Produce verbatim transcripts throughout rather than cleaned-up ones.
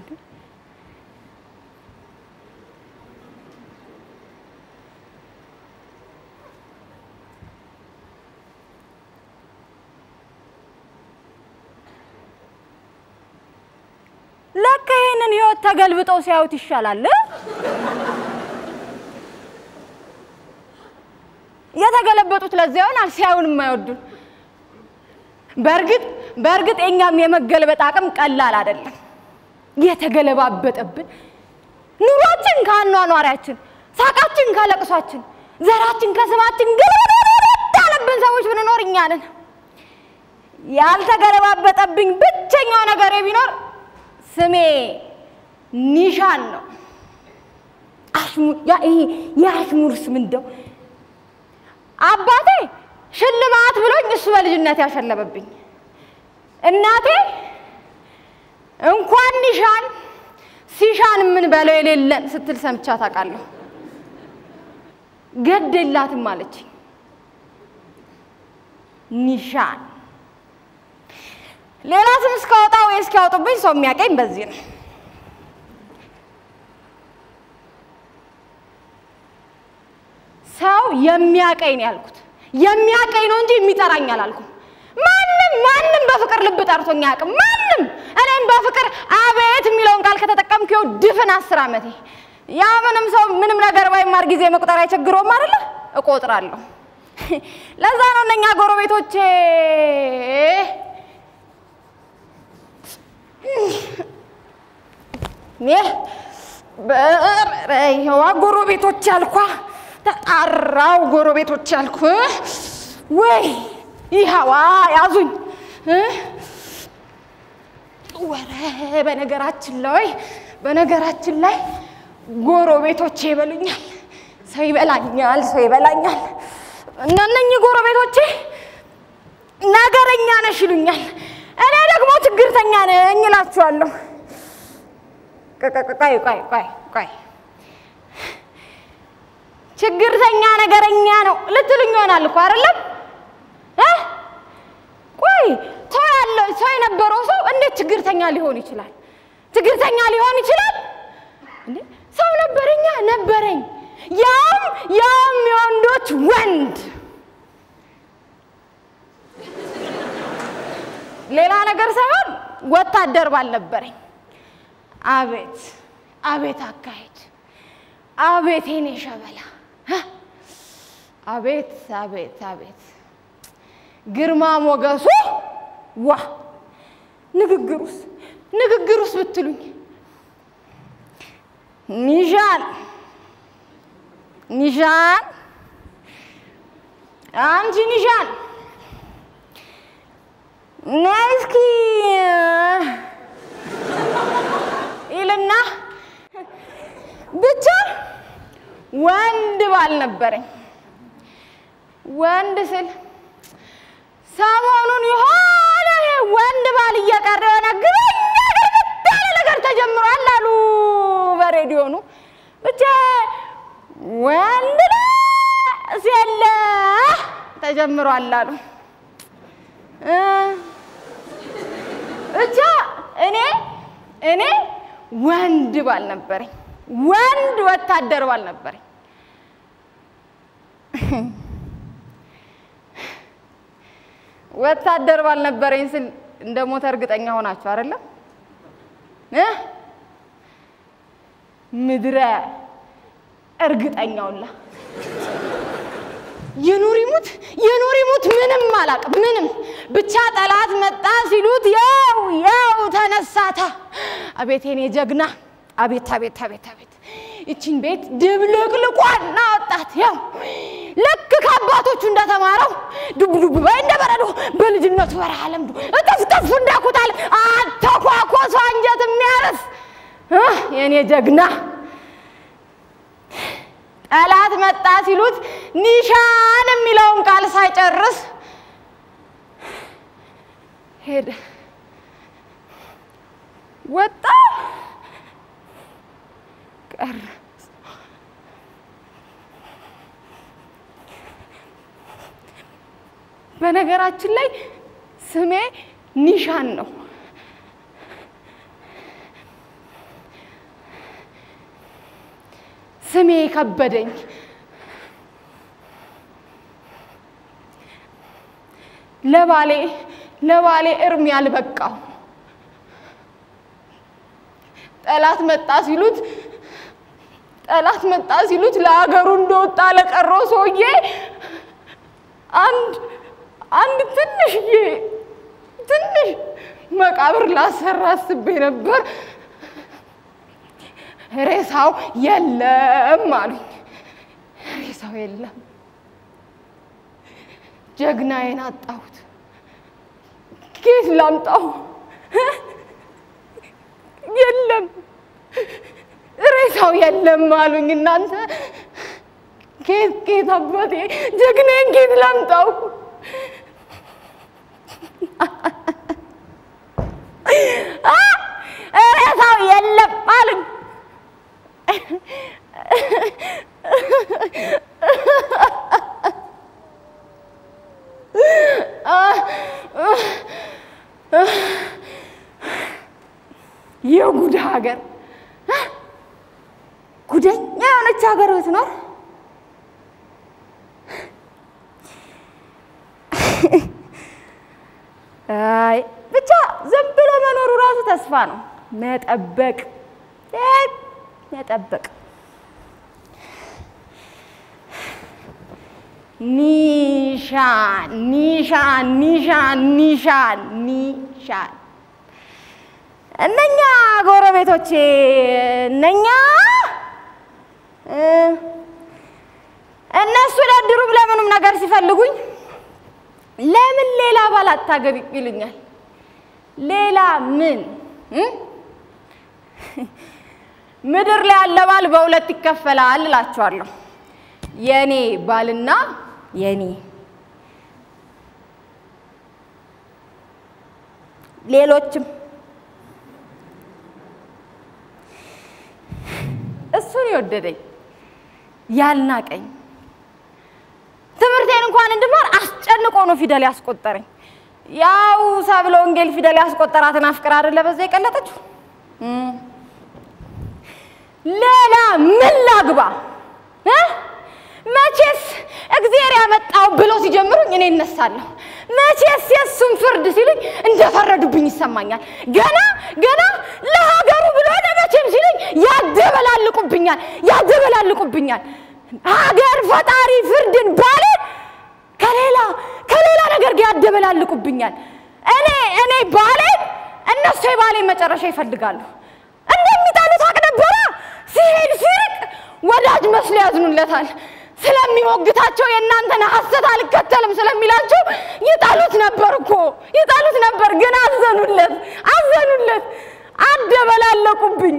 ለካ ይሄንን ህይወት ተገልብጠው ሲያዩት ይሻላል የተገለበጡት ለዚያውን ሲያዩን የማይወዱን በርግጥ በርግጥ እኛም የመገልበጥ አቅም ቀላል አይደለም የተገለባበጠብን ኑሯችን ካኗኗሪያችን ሳቃችን ካለቅሷችን ዘራችን ከስማችን ገለበጣለብን ሰዎች ብንኖር እኛ ነን ያልተገለባበጠብኝ ብቸኛው ነገር ቢኖር ስሜ ኒሻን ነው አሽሙር ያ ይሄ ያሽሙር ስም እንደው አባቴ ሽልማት ብሎኝ እሱ በልጅነት ያሸለበብኝ እናቴ እንኳን ኒሻን ሲሻን ምን በለው የሌለን ስትል ሰምቻት አቃለሁ ገደላትም ማለች ኒሻን ሌላ ስም እስካወጣው እስካወጣብኝ ሰው የሚያቀኝ በዚህ ነው ሰው የሚያቀኝ ያልኩት የሚያቀኝ ነው እንጂ የሚጠራኝ አላልኩም ማንንም ማንንም በፍቅር ልብ ጠርቶኝ ያቀም ማንንም እኔም በፍቅር አቤት የሚለውን ቃል ከተጠቀምኩ ድፍን አስር አመቴ ያ ምንም ሰው ምንም ነገር ባይማር ጊዜ መቁጠር አይቸግረውም አይደለ እቆጥራለሁ ለዛ ነው እነኛ ጎረቤቶቼ ኔ በረይዋ ጎረቤቶች ያልኳ ተጣራው ጎረቤቶች ያልኩ ወይ ይሃዋ ያዙኝ ወረ በነገራችን ላይ በነገራችን ላይ ጎረቤቶቼ ይበሉኛል ሰው ይበላኛል ሰው ይበላኛል እነኚህ ጎረቤቶቼ ነገረኛ ነሽ ይሉኛል እኔ ደግሞ ችግርተኛ ነኝ እላችኋለሁ ቆይ ቆይ ቆይ ቆይ ችግርተኛ ነገረኛ ነው ልትሉኝ ይሆናል እኮ አይደለም እ ቆይ ሰው ያለው ሰው የነበረው ሰው እንዴት ችግርተኛ ሊሆን ይችላል ችግርተኛ ሊሆን ይችላል እንዴ ሰው ነበረኛ ነበረኝ ያም ያም የወንዶች ወንድ ሌላ ነገር ሳይሆን ወታደር ባልነበረኝ አቤት አቤት አካሄድ አቤት የኔ ሸበላ አቤት አቤት አቤት ግርማ ሞገሱ ዋ ንግግሩስ ንግግሩስ ብትሉኝ ኒሻን ኒሻን አንቺ ኒሻን ነስኪ ኢልና ብቻ ወንድ ባል ነበረኝ ወንድ ስል ሰሞኑን ይሆነ ወንድ ባል እየቀረበ ነገረኛ ነገር ተጀምሯል አሉ በሬዲዮ ነው ብቻ ወንድ ሲለ ተጀምሯል አሉ ብቻ እኔ እኔ ወንድ ባል ነበረኝ ወንድ ወታደር ባል ነበረኝ ወታደር ባል ነበረኝ ስል እንደ ሞት እርግጠኛ ሆናችሁ አይደለ እ ምድረ እርግጠኛውላ የኑሪሙት የኑሪሙት ምንም ማላቅ ምንም ብቻ ጠላት መጣ ሲሉት ያው ያው ተነሳታ አቤት የኔ ጀግና አቤት አቤት አቤት አቤት እቺን ቤት ድብልቅልቋና ወጣት ያው ለክ ከአባቶቹ እንደተማረው ዱብ ዱብ ባይ እንደበረዶ በልጅነቱ ወራህ አለምዱ እጥፍጥፍ እንዳኩታል አተኳኳስ አንጀት የሚያርስ የኔ ጀግና ጠላት መጣ ሲሉት ኒሻን የሚለውን ቃል ሳይጨርስ ሄደ ወጣ ቀረ በነገራችን ላይ ስሜ ኒሻን ነው ስሜ ከበደኝ ለባሌ ለባሌ እርም ያልበቃው ጠላት መጣ ሲሉት ጠላት መጣ ሲሉት ለሀገሩ እንደወጣ ለቀረው ሰውዬ አንድ አንድ ትንሽዬ ትንሽ መቃብር ላሰራ አስቤ ነበር ሬሳው የለም አሉኝ ሬሳው የለም ጀግናዬን አጣሁት ኬት ላምጣው የለም ሬሳው የለም አሉኝ እናንተ ኬት ኬት አባቴ ጀግናዬን ኬት ላምጣው ሬሳው የለም አሉኝ የጉድ ሀገር ጉደኛ የሆነች ሀገር ብትኖር አይ ብቻ ዝም ብሎ መኖሩ ራሱ ተስፋ ነው መጠበቅ መጠበቅ ኒሻን ኒሻን ኒሻን ኒሻን ኒሻን እነኛ ጎረቤቶቼ እነኛ እነሱ ለድሩም ለምንም ነገር ሲፈልጉኝ ለምን ሌላ ባል አታገቢ ይሉኛል ሌላ ምን ምድር ላይ ያለ ባል በሁለት ይከፈላል እላችኋለሁ የኔ ባልና የኔ ሌሎችም እሱን ይወደደኝ ያልናቀኝ ትምህርቴን እንኳን እንድማር አስጨንቆ ነው ፊደል ያስቆጠረኝ ያው ሰብለ ወንጌል ፊደል ያስቆጠራትን አፍቅራ አይደለ በዛ ይቀለጠችው ሌላ ምን ላግባ እ መቼስ እግዚአብሔር ያመጣው ብሎ ሲጀምሩኝ እኔ እነሳለሁ መቼስ የሱን ፍርድ ሲሉኝ እንደፈረዱብኝ ይሰማኛል ገና ገና ለሀገሩ ብሎ ለመቼም ሲሉኝ ያደበላልቁብኛል ያደበላልቁብኛል ሀገር ፈጣሪ ፍርድን ባለ ከሌላ ከሌላ ነገር ጋር ያደበላልቁብኛል እኔ እኔ ባለ እነሱ የባሌ መጨረሻ ይፈልጋሉ እንደሚጣሉት አቅነበራ ሲሄድ ሲርቅ ወዳጅ መስሎ ያዝኑለታል ስለሚሞግታቸው የእናንተን ሐሰት አልከተልም ስለሚላቸው ይጣሉት ነበርኮ ይጣሉት ነበር ግን አዘኑለት አዘኑለት አደበላለቁብኝ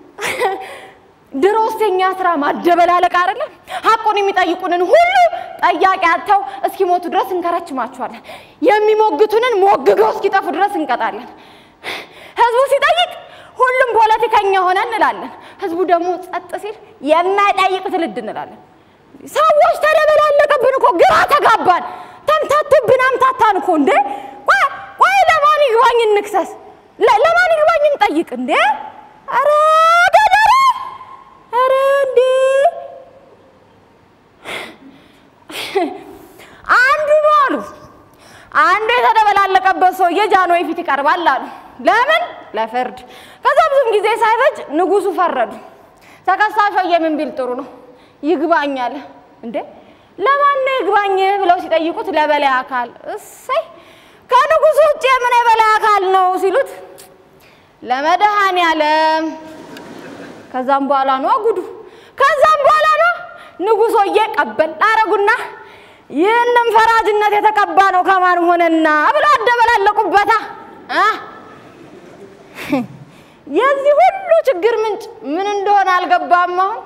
ድሮስተኛ ስራ ማደበላለቅ አይደለ ሐቁን የሚጠይቁንን ሁሉ ጠያቂ አጥተው እስኪሞቱ ድረስ እንከራችማቸዋለን የሚሞግቱንን ሞግገው እስኪጠፉ ድረስ እንቀጣለን ህዝቡ ሲጠይቅ ሁሉም ፖለቲከኛ ሆነ እንላለን ህዝቡ ደግሞ ጸጥ ሲል የማይጠይቅ ትልድ እንላለን ሰዎች ተደበላለቀብን እኮ ግራ ተጋባን ተምታቱብን አምታታን እኮ እንዴ ቆይ ቆይ ለማን ይግባኝ እንክሰስ ለማን ይግባኝ እንጠይቅ እንዴ አረ ገደረ አረ እንዴ አንዱ ነው አሉ አንዱ የተደበላለቀበት ሰው የጃንሆይ ፊት ይቀርባል አሉ ለምን ለፍርድ ከዛ ብዙም ጊዜ ሳይፈጅ ንጉሱ ፈረዱ ተከሳሹ የምን ቢል ጥሩ ነው ይግባኛል እንዴ ለማን ነው ይግባኝ ብለው ሲጠይቁት ለበላይ አካል እሰይ ከንጉሱ ውጪ ምን የበላይ አካል ነው ሲሉት ለመድኃኔዓለም ከዛም በኋላ ነው ጉዱ ከዛም በኋላ ነው ንጉሶዬ ቀበል አረጉና ይህንን ፈራጅነት የተቀባ ነው ከማን ሆነና ብለው አደበላለቁበታ አ የዚህ ሁሉ ችግር ምንጭ ምን እንደሆነ አልገባም አሁን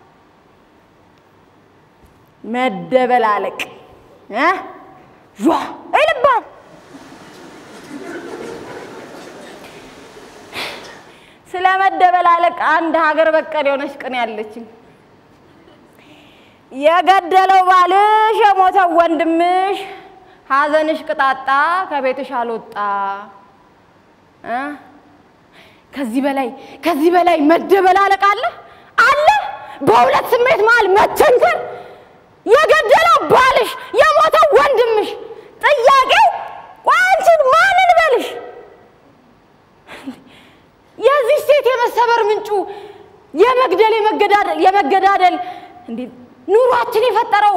መደበላለቅ እ ዋ አይልባ ስለመደበላለቅ አንድ ሀገር በቀል የሆነች ቅን ያለችኝ የገደለው ባልሽ የሞተው ወንድምሽ ሐዘንሽ ቅጣጣ ከቤትሽ አልወጣ እ ከዚህ በላይ ከዚህ በላይ መደበላለቅ አለ አለ በሁለት ስሜት መሃል መቸንከር የገደለው ባልሽ የሞተው ወንድምሽ ጥያቄው አንቺን ማንን በልሽ የዚህ ሴት የመሰበር ምንጩ የመግደል የመገዳደል የመገዳደል እንዴ ኑሯችን የፈጠረው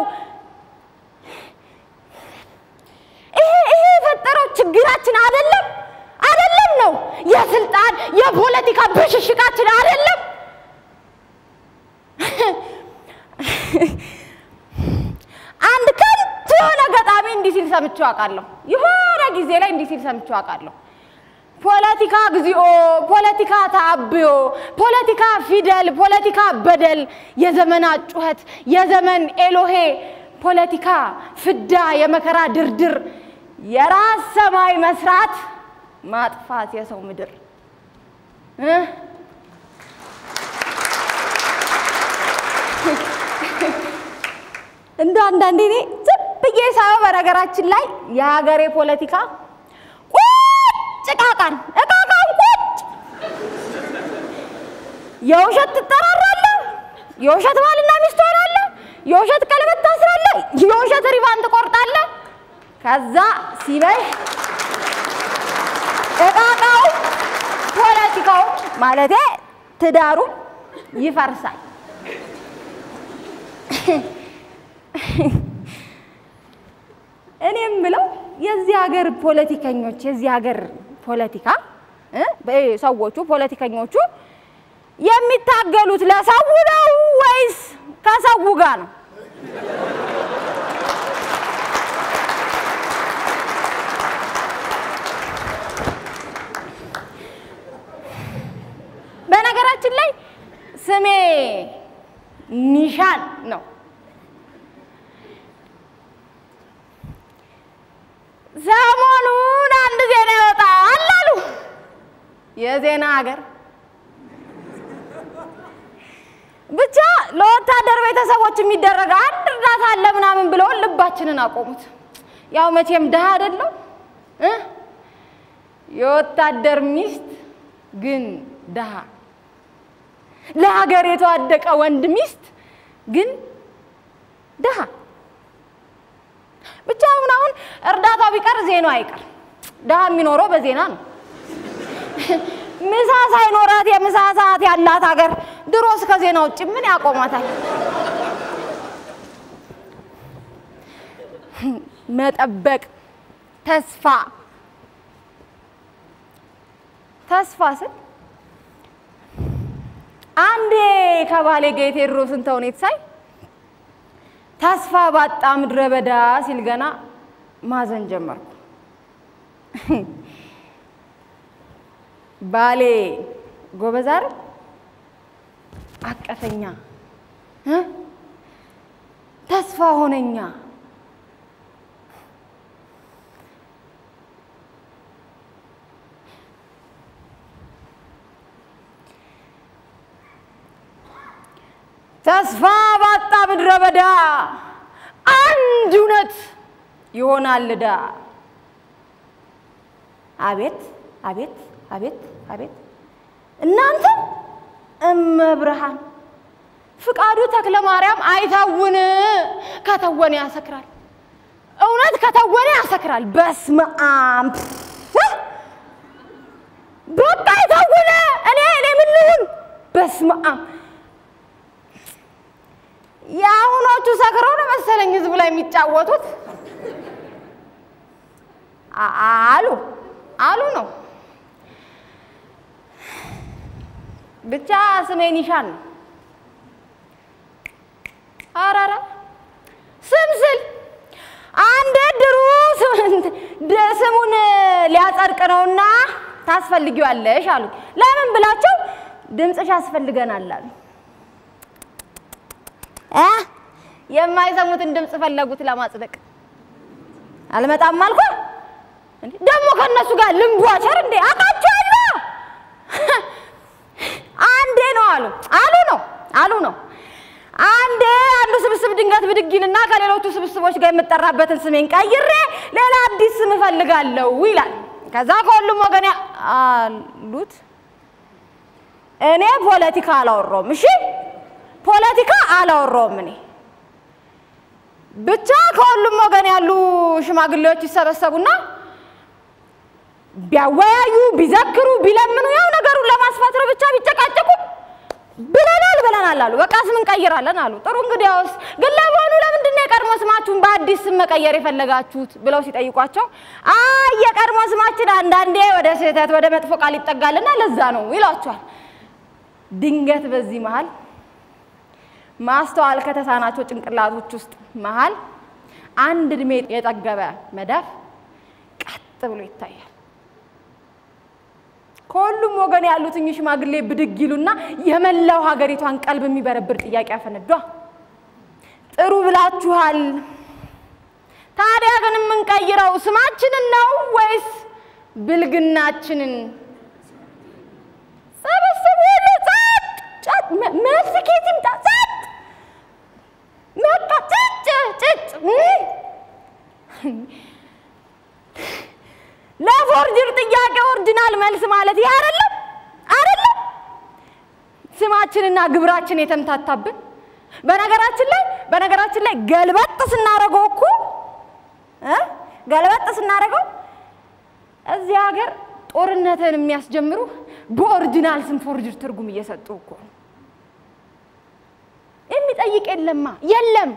ይሄ ይሄ የፈጠረው ችግራችን አይደለም አይደለም ነው የስልጣን የፖለቲካ ብሽሽቃችን አይደለም አንድ ከንቱ የሆነ ገጣሚ እንዲህ ሲል ሰምቼው አውቃለሁ የሆነ ጊዜ ላይ እንዲህ ሲል ሰምቼው አውቃለሁ ፖለቲካግዚኦ ፖለቲካ ታብዮ ፖለቲካ ፊደል ፖለቲካ በደል የዘመናት ጩኸት የዘመን ኤሎሄ ፖለቲካ ፍዳ የመከራ ድርድር የራስ ሰማይ መስራት ማጥፋት የሰው ምድር እ እንደ አንዳንዴ እኔ ዝብዬ ሳይሆን በነገራችን ላይ የሀገሬ ፖለቲካ ጭቃቃን እቃቃን ቁጭ የውሸት ትጠራራለህ የውሸት ባልና ሚስት ሆናለህ የውሸት ቀለበት ታስራለህ የውሸት ሪባን ትቆርጣለህ ከዛ ሲበይ እቃቃው ፖለቲካው ማለቴ ትዳሩ ይፈርሳል እኔም ብለው የዚህ ሀገር ፖለቲከኞች የዚህ ሀገር ፖለቲካ እ ሰዎቹ ፖለቲከኞቹ የሚታገሉት ለሰው ነው ወይስ ከሰው ጋር ነው በነገራችን ላይ ስሜ ኒሻን ነው ሰሞኑን አንድ ዜና ይወጣል አሉ የዜና ሀገር ብቻ ለወታደር ቤተሰቦች የሚደረግ አንድ እርዳታ አለ ምናምን ብለው ልባችንን አቆሙት ያው መቼም ደሃ አይደለም እ የወታደር ሚስት ግን ደሃ ለሀገር የተዋደቀ ወንድ ሚስት ግን ደሃ ብቻ አሁን አሁን እርዳታው ቢቀር ዜናው አይቀር ደሃ የሚኖረው በዜና ነው ምሳ ሳይኖራት የምሳ ሰዓት ያላት ሀገር ድሮስ ከዜና ውጭ ምን ያቆማታል መጠበቅ ተስፋ ተስፋ ስል አንዴ ከባሌ ጋር ቴድሮስን ተውኔት ሳይ ተስፋ ባጣ ምድረ በዳ ሲል ገና ማዘን ጀመርኩ ባሌ ጎበዛር አቀፈኛ እ ተስፋ ሆነኛ ተስፋ ባጣ ምድረ በዳ አንድ እውነት ይሆናል ዳ አቤት አቤት አቤት አቤት እናንተ እመብርሃን ፍቃዱ ተክለ ማርያም አይታውን ከተወነ ያሰክራል እውነት ከተወነ ያሰክራል በስመአም በቃ አይታውን እኔ እኔ ምን ልሁን በስመአም ያሁኖቹ ሰክረው ነው መሰለኝ ህዝብ ላይ የሚጫወቱት አሉ አሉ ነው ብቻ ስሜ ኒሻን አራራ ስምስል አንድ ድሩ ስሙን ሊያጸድቅ ነውና ታስፈልጊዋለሽ አሉ ለምን ብላችሁ ድምጽሽ ያስፈልገናል አሉ እ የማይሰሙትን ድምጽ ፈለጉት ለማጽደቅ አልመጣም አልኩ እንዴ ደሞ ከነሱ ጋር ልምቧቸር እንዴ አቃቻለሁ አንዴ ነው አሉ አሉ ነው አሉ ነው አንዴ አንዱ ስብስብ ድንገት ብድግልና ከሌሎቹ ስብስቦች ጋር የምጠራበትን ስሜን ቀይሬ ሌላ አዲስ ስም ፈልጋለሁ ይላል ከዛ ሁሉም ወገን አሉት እኔ ፖለቲካ አላወራም እሺ ፖለቲካ አላወራውም እኔ ብቻ ከሁሉም ወገን ያሉ ሽማግሌዎች ይሰበሰቡና ቢያወያዩ ቢዘክሩ ቢለምኑ ያው ነገሩን ለማስፋት ነው ብቻ ቢጨቃጨቁ ብለናል ብለናል አሉ በቃ ስም እንቀይራለን አሉ ጥሩ እንግዲያውስ ግን ለማኑ ለምንድን ነው የቀድሞ ስማችሁን በአዲስ ስም መቀየር የፈለጋችሁት ብለው ሲጠይቋቸው አይ የቀድሞ ስማችን አንዳንዴ ወደ ስህተት ወደ መጥፎ ቃል ይጠጋልና ለዛ ነው ይላቸዋል ድንገት በዚህ መሃል ማስተዋል ከተሳናቸው ጭንቅላቶች ውስጥ መሃል አንድ እድሜ የጠገበ መዳፍ ቀጥ ብሎ ይታያል ሁሉም ወገን ያሉት ሽማግሌ ብድግ ይሉና የመላው ሀገሪቷን ቀልብ የሚበረብር ጥያቄ አፈነዷ ጥሩ ብላችኋል ታዲያ ግን ምን ቀይረው ስማችንን ነው ወይስ ብልግናችንን ሰበሰቡ ለጻት ጫት መስኪቲም ጻት መጣ ጭጭ ጭጭ ለፎርጅር ጥያቄ ኦሪጂናል መልስ ማለት ይሄ አይደለም አይደለም ስማችንና ግብራችን የተምታታብን በነገራችን ላይ በነገራችን ላይ ገልበጥ ስናረገው እኮ እ ገልበጥ ስናረገው እዚህ ሀገር ጦርነትን የሚያስጀምሩ በኦሪጂናል ስም ፎርጅር ትርጉም እየሰጡ እኮ የሚጠይቅ የለማ የለም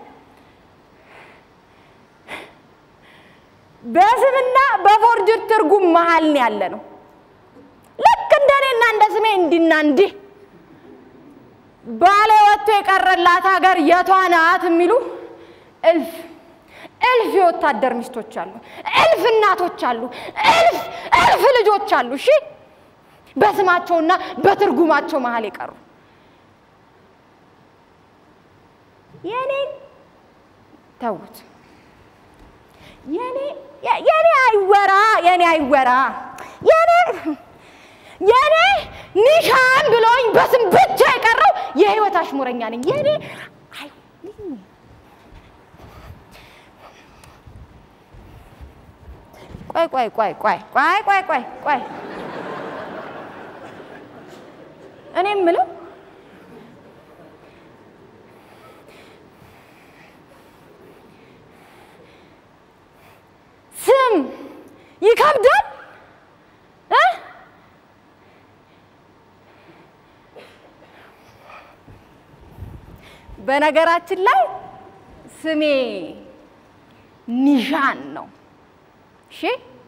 በስምና በፎርጅር ትርጉም መሃል ነው ያለ ነው ልክ እንደኔና እንደ ስሜ እንዲና እንዲ ባለ ወጥቶ የቀረላት ሀገር የቷናት የሚሉ እልፍ እልፍ የወታደር ሚስቶች አሉ እልፍ እናቶች አሉ እልፍ እልፍ ልጆች አሉ እሺ በስማቸውና በትርጉማቸው መሃል ይቀሩ የኔ ተውት የኔ የኔ አይወራ የኔ አይወራ የኔ የኔ ኒሻን ብሎኝ በስም ብቻ የቀረው የህይወት አሽሙረኛ ነኝ የኔ አይ ቆይ ቆይ ቆይ ቆይ ቆይ ቆይ ቆይ ቆይ እኔ ምለው ስም ይከብዳል እ በነገራችን ላይ ስሜ ኒሻን ነው እሺ